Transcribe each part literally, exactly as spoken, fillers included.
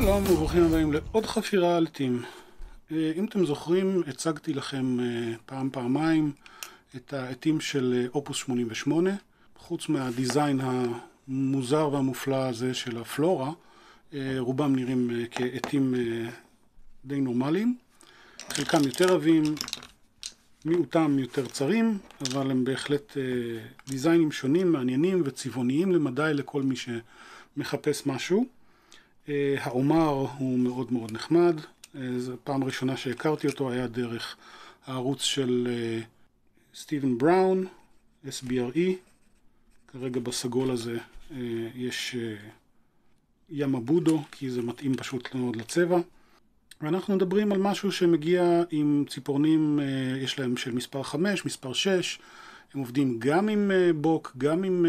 שלום וברוכים הבאים לעוד חפירה על עטים. אם אתם זוכרים, הצגתי לכם פעם פעמיים את העטים של אופוס שמונים ושמונה. חוץ מהדיזיין המוזר והמופלא הזה של הפלורה, רובם נראים כעטים די נורמליים. חלקם יותר עבים, מיעוטם יותר צרים, אבל הם בהחלט דיזיינים שונים, מעניינים וצבעוניים למדי לכל מי שמחפש משהו. העומר הוא מאוד מאוד נחמד. זו פעם ראשונה שהכרתי אותו היה דרך הערוץ של סטיבן בראון, אס בי אר אי. כרגע בסגול הזה יש ימבודו, כי זה מתאים פשוט מאוד לצבע. ואנחנו מדברים על משהו שמגיע עם ציפורנים, יש להם של מספר חמש, מספר שש. הם עובדים גם עם בוק, גם עם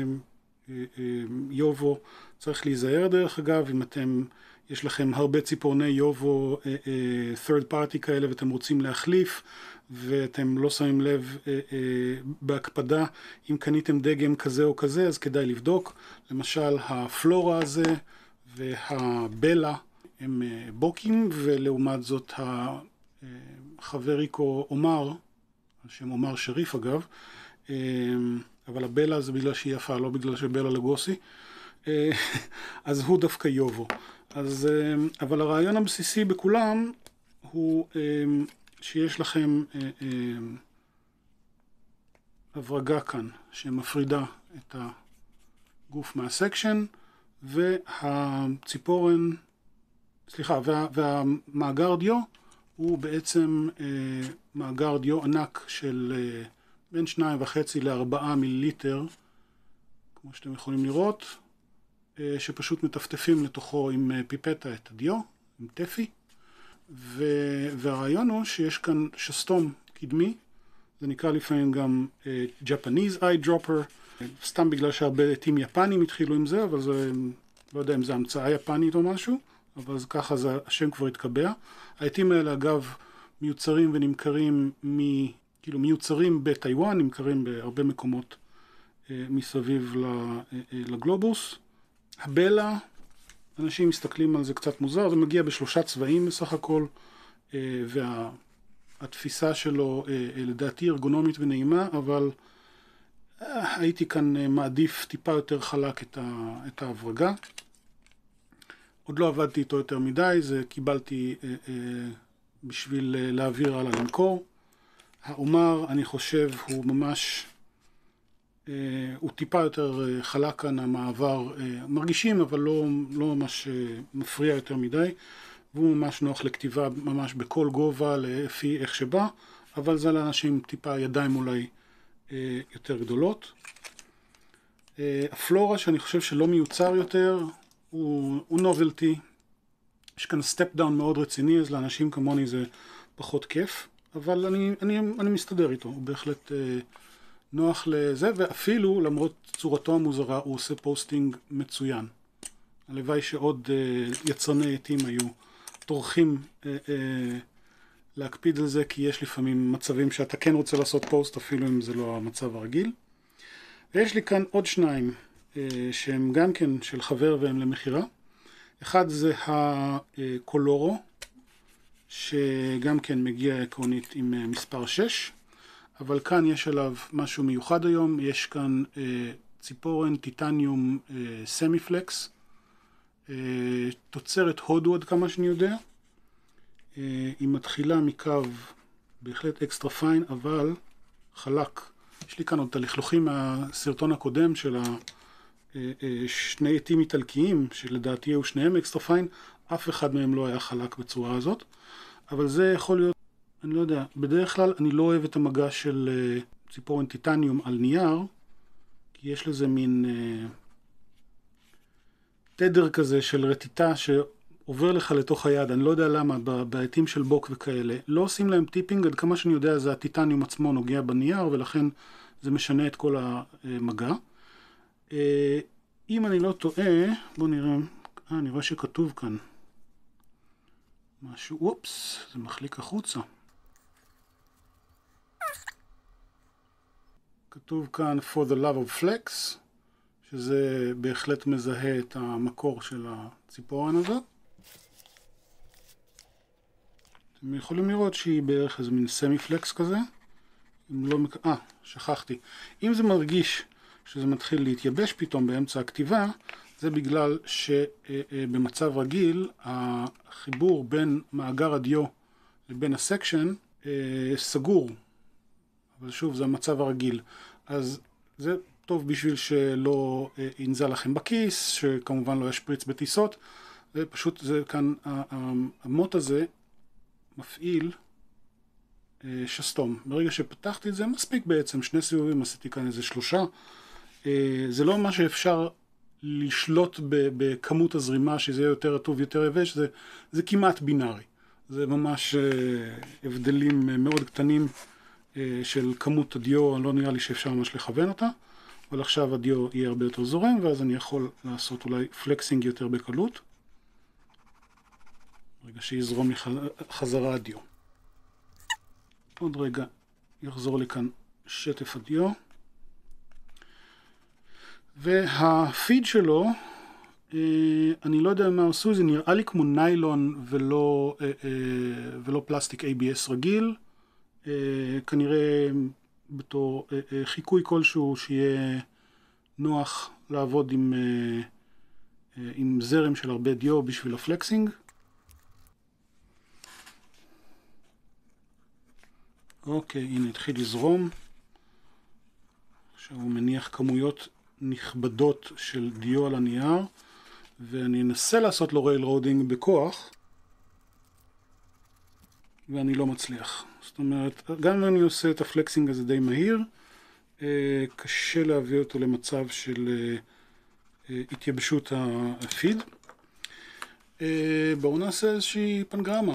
יובו. צריך להיזהר דרך אגב, אם אתם, יש לכם הרבה ציפורני יובו third party כאלה ואתם רוצים להחליף ואתם לא שמים לב בהקפדה, אם קניתם דגם כזה או כזה אז כדאי לבדוק. למשל הפלורה הזה והבלה הם בוקים, ולעומת זאת החבריקו עומר, השם עומר שריף אגב, אבל הבלה זה בגלל שהיא יפה, לא בגלל שבלה לגוסי, אז הוא דווקא יובו. אז, אבל הרעיון הבסיסי בכולם הוא שיש לכם הברגה כאן שמפרידה את הגוף מהסקשן, והציפורן, סליחה, וה, והמאגר דיו הוא בעצם מאגר דיו ענק של בין שניים וחצי לארבעה מיליליטר, כמו שאתם יכולים לראות, שפשוט מטפטפים לתוכו עם פיפטה את הדיו, עם טפי. והרעיון הוא שיש כאן שסתום קדמי, זה נקרא לפעמים גם Japanese eye dropper, סתם בגלל שהרבה עטים יפנים התחילו עם זה, אבל זה, לא יודע אם זה המצאה יפנית או משהו, אבל ככה זה, השם כבר התקבע. העטים האלה אגב מיוצרים ונמכרים, מ, כאילו מיוצרים בטיואן, נמכרים בהרבה מקומות מסביב לגלובוס. הבלה, אנשים מסתכלים על זה קצת מוזר, זה מגיע בשלושה צבעים בסך הכל, והתפיסה שלו לדעתי ארגונומית ונעימה, אבל הייתי כאן מעדיף טיפה יותר חלק את ההברגה. עוד לא עבדתי איתו יותר מדי, זה קיבלתי בשביל להעביר על למכור. העומר, אני חושב, הוא ממש, הוא טיפה יותר חלק כאן, המעבר, מרגישים, אבל לא, לא ממש מפריע יותר מדי, והוא ממש נוח לכתיבה ממש בכל גובה, לפי איך שבא, אבל זה לאנשים טיפה ידיים אולי יותר גדולות. הפלורה, שאני חושב שלא מיוצר יותר, הוא, הוא נובלטי. יש כאן סטפ דאון מאוד רציני, אז לאנשים כמוני זה פחות כיף, אבל אני, אני, אני מסתדר איתו, הוא בהחלט אה, נוח לזה, ואפילו למרות צורתו המוזרה הוא עושה פוסטינג מצוין. הלוואי שעוד אה, יצרני עטים היו טורחים אה, אה, להקפיד על זה, כי יש לפעמים מצבים שאתה כן רוצה לעשות פוסט, אפילו אם זה לא המצב הרגיל. ויש לי כאן עוד שניים אה, שהם גם כן של חבר והם למחירה. אחד זה הקולורו, שגם כן מגיע עקרונית עם מספר שש, אבל כאן יש עליו משהו מיוחד היום. יש כאן אה, ציפורן טיטניום אה, סמי פלקס, אה, תוצרת הודו עד כמה שאני יודע. אה, היא מתחילה מקו בהחלט אקסטרה פיין, אבל חלק. יש לי כאן עוד את הלכלוכים מהסרטון הקודם של ה... שני עטים איטלקיים, שלדעתי היו שניהם אקסטרה פיין, אף אחד מהם לא היה חלק בצורה הזאת, אבל זה יכול להיות, אני לא יודע, בדרך כלל אני לא אוהב את המגע של ציפורן טיטניום על נייר, כי יש לזה מין אה, תדר כזה של רטיטה שעובר לך לתוך היד, אני לא יודע למה, בעטים של בוק וכאלה, לא עושים להם טיפינג, עד כמה שאני יודע זה הטיטניום עצמו נוגע בנייר, ולכן זה משנה את כל המגע. אם אני לא טועה, בואו נראה, אה, אני רואה שכתוב כאן משהו, אופס, זה מחליק החוצה. כתוב כאן for the love of flex, שזה בהחלט מזהה את המקור של הציפורן הזאת. אתם יכולים לראות שהיא בערך איזה מין סמי פלקס כזה. אם לא... אה, שכחתי. אם זה מרגיש שזה מתחיל להתייבש פתאום באמצע הכתיבה, זה בגלל שבמצב רגיל החיבור בין מאגר הדיו לבין הסקשן סגור. אבל שוב, זה המצב הרגיל. אז זה טוב בשביל שלא ינזל לכם בכיס, שכמובן לא ישפריץ בטיסות. זה פשוט, זה כאן, המוט הזה מפעיל שסתום. ברגע שפתחתי את זה, מספיק בעצם, שני סיבובים, עשיתי כאן איזה שלושה. זה לא מה שאפשר לשלוט בכמות הזרימה, שזה יהיה יותר רטוב, יותר יבש, זה, זה כמעט בינארי. זה ממש הבדלים מאוד קטנים של כמות הדיו, לא נראה לי שאפשר ממש לכוון אותה, אבל עכשיו הדיו יהיה הרבה יותר זורם, ואז אני יכול לעשות אולי פלקסינג יותר בקלות. רגע שיזרום לי חזרה הדיו. עוד רגע יחזור לי כאן שטף הדיו. והפיד שלו, אני לא יודע מה עשו, זה נראה לי כמו ניילון ולא, ולא פלסטיק איי בי אס רגיל. כנראה בתור חיקוי כלשהו שיהיה נוח לעבוד עם, עם זרם של הרבה דיו בשביל הפלקסינג. אוקיי, הנה התחיל לזרום. עכשיו הוא מניח כמויות נכבדות של דיו על הנייר, ואני אנסה לעשות לו רייל רודינג בכוח, ואני לא מצליח. זאת אומרת, גם אם אני עושה את הפלקסינג הזה די מהיר, קשה להביא אותו למצב של התייבשות הפיד. בואו נעשה איזושהי פנגרמה.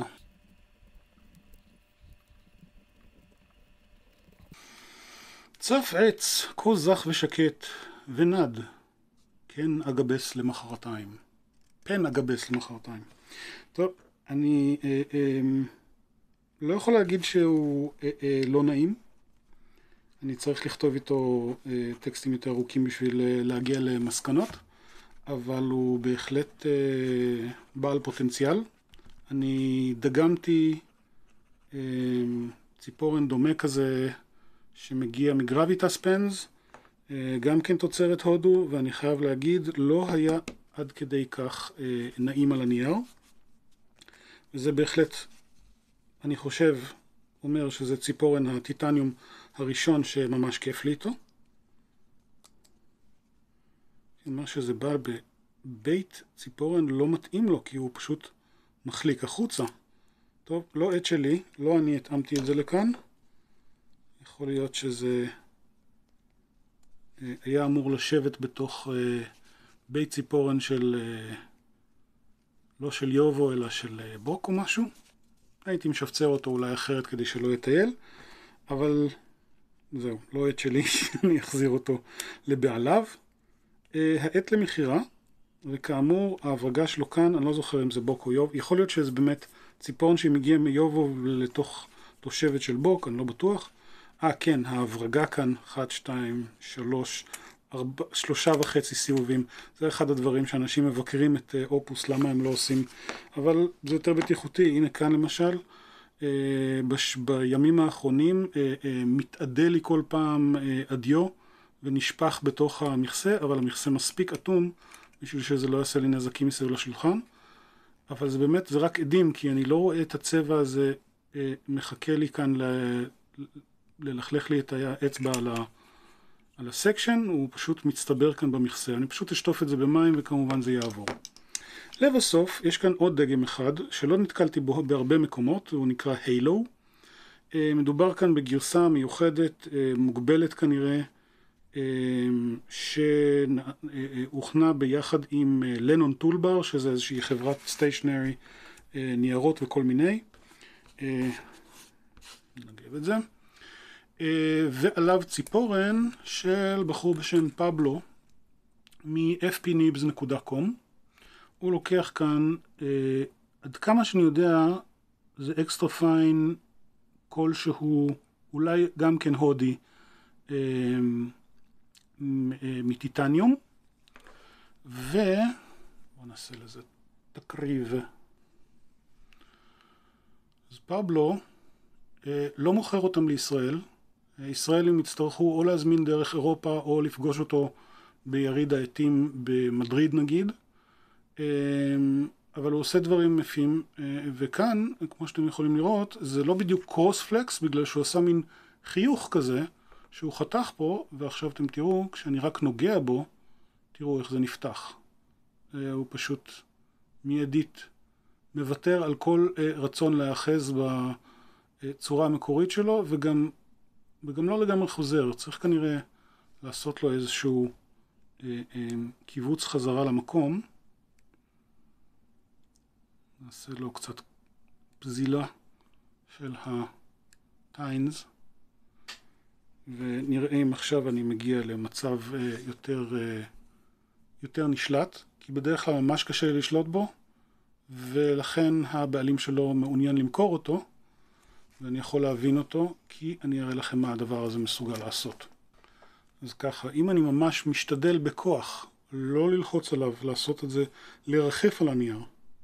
צף עץ, כה זך ושקט, ונד, כן אגבס למחרתיים. פן אגבס למחרתיים. טוב, אני אה, אה, לא יכול להגיד שהוא אה, אה, לא נעים. אני צריך לכתוב איתו אה, טקסטים יותר ארוכים בשביל אה, להגיע למסקנות, אבל הוא בהחלט אה, בעל פוטנציאל. אני דגמתי אה, ציפורן דומה כזה, שמגיע מגרביטס פנס, גם כן תוצרת הודו, ואני חייב להגיד, לא היה עד כדי כך נעים על הנייר. וזה בהחלט, אני חושב, אומר שזה ציפורן הטיטניום הראשון שממש כיף לי איתו. מה שזה בא בבית ציפורן לא מתאים לו, כי הוא פשוט מחליק החוצה. טוב, לא עת שלי, לא אני התאמתי את זה לכאן. יכול להיות שזה היה אמור לשבת בתוך בית ציפורן של, לא של יובו, אלא של בוק או משהו. הייתי משפצר אותו אולי אחרת כדי שלא יטייל, אבל זהו, לא עת שלי, אני אחזיר אותו לבעליו. העת למחירה, וכאמור, ההברגה שלו כאן, אני לא זוכר אם זה בוק או יוב, יכול להיות שזה באמת ציפורן שמגיע מיובו לתוך תושבת של בוק, אני לא בטוח. אה, כן, ההברגה כאן, אחת, שתיים, שלוש, ארבע, שלושה וחצי סיבובים. זה אחד הדברים שאנשים מבקרים את אופוס, למה הם לא עושים. אבל זה יותר בטיחותי. הנה כאן למשל, בש, בימים האחרונים מתעדה לי כל פעם אדיו ונשפך בתוך המכסה, אבל המכסה מספיק אטום בשביל שזה לא יעשה לי נזקים מסביב לשולחן. אבל זה באמת, זה רק עדים, כי אני לא רואה את הצבע הזה מחכה לי כאן ל... ללכלך לי את האצבע על, ה, על הסקשן, הוא פשוט מצטבר כאן במכסה. אני פשוט אשטוף את זה במים וכמובן זה יעבור. לבסוף, יש כאן עוד דגם אחד שלא נתקלתי בו בהרבה מקומות, הוא נקרא הילו. מדובר כאן בגרסה מיוחדת, מוגבלת כנראה, שהוכנה ביחד עם לנון טולבר, שזה איזושהי חברת סטיישנרי, ניירות וכל מיני. נגב את זה. ועליו ציפורן של בחור בשם פבלו מ-אף פי ניבס דוט קום. הוא לוקח כאן, עד כמה שאני יודע, זה אקסטרה פיין כלשהו, אולי גם כן הודי, מטיטניום. ובואו נעשה לזה תקריב. אז פבלו לא מוכר אותם לישראל. ישראלים יצטרכו או להזמין דרך אירופה או לפגוש אותו ביריד העטים במדריד נגיד. אבל הוא עושה דברים יפים, וכאן, כמו שאתם יכולים לראות, זה לא בדיוק קרוס פלקס, בגלל שהוא עשה מין חיוך כזה, שהוא חתך פה, ועכשיו אתם תראו, כשאני רק נוגע בו, תראו איך זה נפתח. הוא פשוט מיידית מוותר על כל רצון להאחז בצורה המקורית שלו, וגם, וגם לא לגמרי חוזר. צריך כנראה לעשות לו איזשהו קיבוץ חזרה למקום. נעשה לו קצת פזילה של הטיינס, ונראה אם עכשיו אני מגיע למצב יותר, יותר נשלט, כי בדרך כלל ממש קשה לשלוט בו, ולכן הבעלים שלו מעוניין למכור אותו, ואני יכול להבין אותו, כי אני אראה לכם מה הדבר הזה מסוגל לעשות. אז ככה, אם אני ממש משתדל בכוח, לא ללחוץ עליו, לעשות את זה, לרחף על הנייר,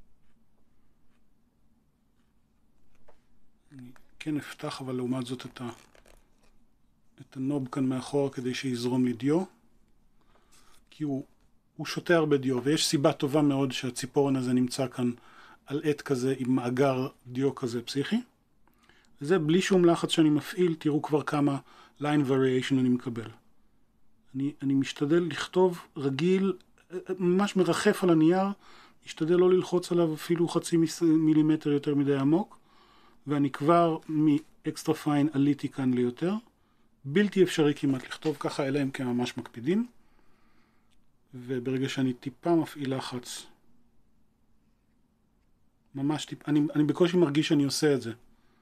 אני כן אפתח, אבל לעומת זאת את, ה... את הנוב כאן מאחור כדי שיזרום לי דיו, כי הוא, הוא שותה הרבה דיו, ויש סיבה טובה מאוד שהציפורן הזה נמצא כאן על עט כזה עם מאגר דיו כזה פסיכי. וזה בלי שום לחץ שאני מפעיל, תראו כבר כמה line variation אני מקבל. אני, אני משתדל לכתוב רגיל, ממש מרחף על הנייר, משתדל לא ללחוץ עליו אפילו חצי מילימטר יותר מדי עמוק, ואני כבר מאקסטרה פיין עליתי כאן ליותר. בלתי אפשרי כמעט לכתוב ככה, אלא אם כן ממש מקפידים. וברגע שאני טיפה מפעיל לחץ, ממש טיפה, אני, אני בקושי מרגיש שאני עושה את זה.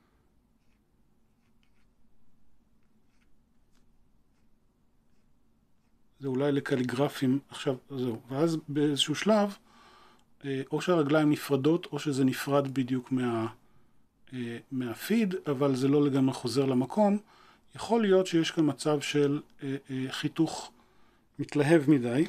זה אולי לקליגרפים, עכשיו זהו. ואז באיזשהו שלב, או שהרגליים נפרדות, או שזה נפרד בדיוק מה... מהפיד, אבל זה לא לגמרי חוזר למקום. יכול להיות שיש כאן מצב של אה, אה, חיתוך מתלהב מדי.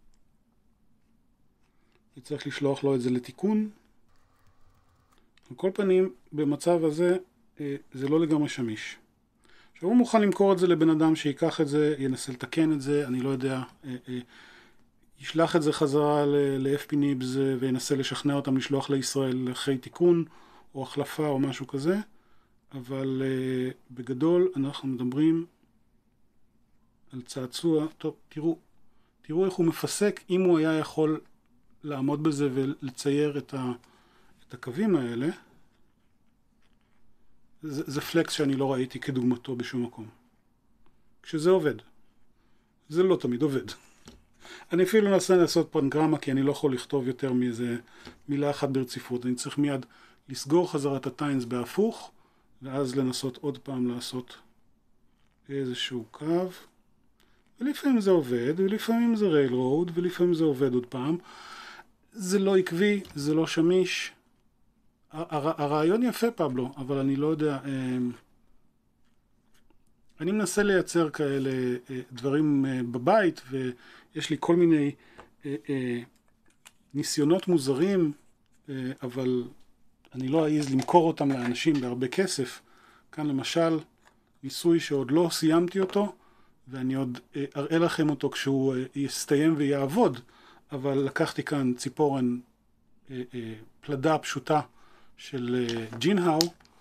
וצריך לשלוח לו את זה לתיקון. על כל פנים, במצב הזה, אה, זה לא לגמרי שמיש. עכשיו הוא מוכן למכור את זה לבן אדם שיקח את זה, ינסה לתקן את זה, אני לא יודע, אה, אה, ישלח את זה חזרה ל-אף פי ניבס וינסה לשכנע אותם לשלוח לישראל אחרי תיקון, או החלפה או משהו כזה, אבל uh, בגדול אנחנו מדברים על צעצוע. טוב, תראו, תראו איך הוא מפסק. אם הוא היה יכול לעמוד בזה ולצייר את, ה, את הקווים האלה, זה, זה פלקס שאני לא ראיתי כדוגמתו בשום מקום. כשזה עובד. זה לא תמיד עובד. אני אפילו ננסה לעשות פנגרמה, כי אני לא יכול לכתוב יותר מאיזה מילה אחת ברציפות. אני צריך מיד לסגור חזרת הטיינס בהפוך, ואז לנסות עוד פעם לעשות איזשהו קו. ולפעמים זה עובד, ולפעמים זה ריילרוד, ולפעמים זה עובד עוד פעם. זה לא עקבי, זה לא שמיש. הר- הרעיון יפה, פבלו, אבל אני לא יודע. אני מנסה לייצר כאלה דברים בבית, ויש לי כל מיני ניסיונות מוזרים, אבל אני לא אעז למכור אותם לאנשים בהרבה כסף. כאן למשל ניסוי שעוד לא סיימתי אותו, ואני עוד אראה לכם אותו כשהוא יסתיים ויעבוד, אבל לקחתי כאן ציפורן פלדה פשוטה של ג'ינהאו,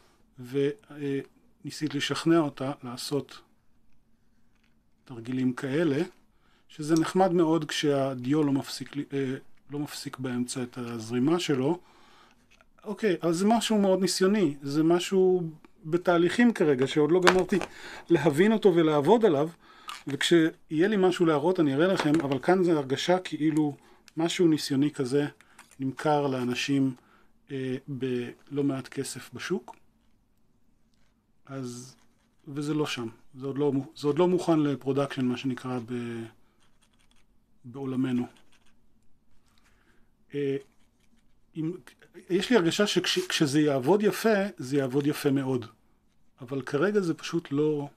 וניסית לשכנע אותה לעשות תרגילים כאלה, שזה נחמד מאוד כשהדיו לא מפסיק, לא מפסיק באמצע את הזרימה שלו. אוקיי, אז זה משהו מאוד ניסיוני, זה משהו בתהליכים כרגע, שעוד לא גמרתי להבין אותו ולעבוד עליו, וכשיהיה לי משהו להראות אני אראה לכם, אבל כאן זה הרגשה כאילו משהו ניסיוני כזה נמכר לאנשים אה, בלא מעט כסף בשוק. אז, וזה לא שם, זה עוד לא, זה עוד לא מוכן לפרודקשן, מה שנקרא ב, בעולמנו. אה, אם, יש לי הרגשה שכשזה יעבוד יפה, זה יעבוד יפה מאוד. אבל כרגע זה פשוט לא...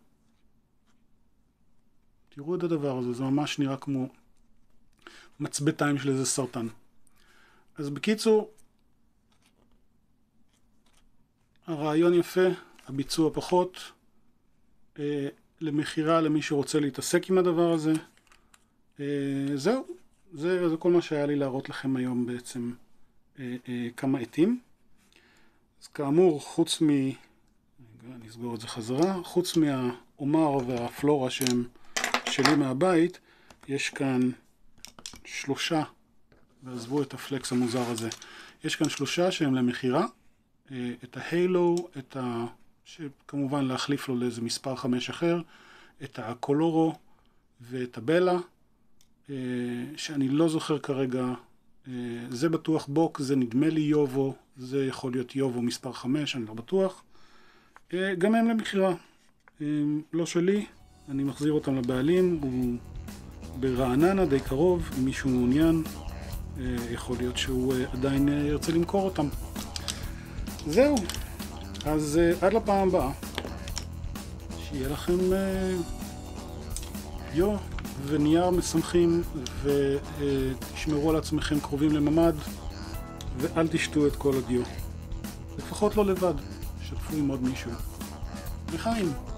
תראו את הדבר הזה, זה ממש נראה כמו מצבתיים של איזה סרטן. אז בקיצור, הרעיון יפה, הביצוע פחות, אה, למחירה למי שרוצה להתעסק עם הדבר הזה. אה, זהו, זה, זה כל מה שהיה לי להראות לכם היום בעצם אה, אה, כמה עטים. אז כאמור, חוץ מ... אני אסגור את זה חזרה, חוץ מהאומר והפלורה שהם שלי מהבית, יש כאן שלושה, ועזבו את הפלקס המוזר הזה, יש כאן שלושה שהם למחירה, את ההיילו, את ה... שכמובן להחליף לו לאיזה מספר חמש אחר, את הקולורו ואת הבלה, שאני לא זוכר כרגע, זה בטוח בוק, זה נדמה לי יובו, זה יכול להיות יובו מספר חמש, אני לא בטוח. גם הם למחירה, לא שלי, אני מחזיר אותם לבעלים, הוא ברעננה די קרוב, אם מישהו מעוניין, יכול להיות שהוא עדיין ירצה למכור אותם. זהו, אז עד לפעם הבאה, שיהיה לכם יו ונייר משמחים, ותשמרו על עצמכם קרובים לממד, ואל תשתו את כל הדיו. לפחות לא לבד, שתפו עם עוד מישהו. לחיים.